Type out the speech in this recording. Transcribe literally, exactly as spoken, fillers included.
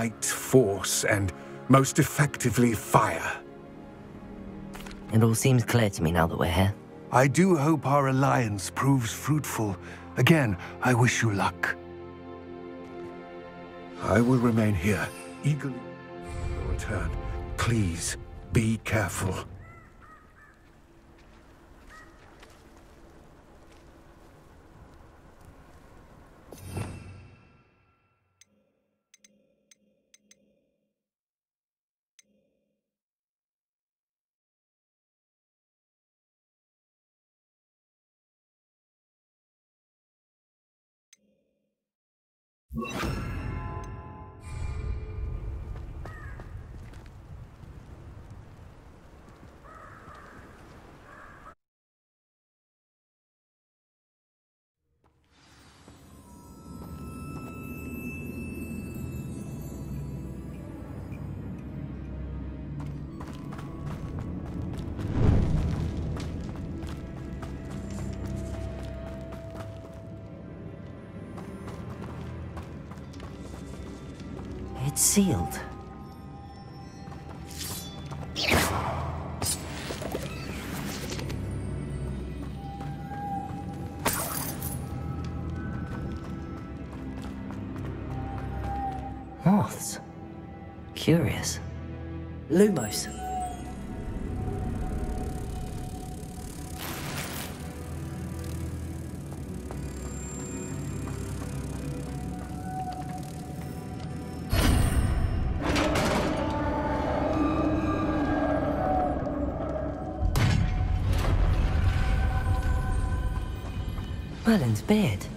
light force and most effectively fire. It all seems clear to me now that we're here. I do hope our alliance proves fruitful. Again, I wish you luck. I will remain here, eagerly for your return. Please, be careful. It's sealed. Moths. Curious. Lumos. Merlin's beard.